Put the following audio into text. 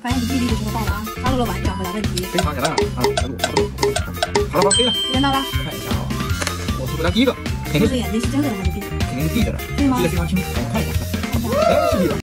发现你距离的时候报了啊，发露了完整，回答问题。 非常简单啊，来录，好了，可以了。 时间到了， 看一下啊，我是回答第一个，肯定是眼睛是睁着的还是闭着？ 肯定是闭着的，闭着非常清楚，我看一下，哎，是闭着。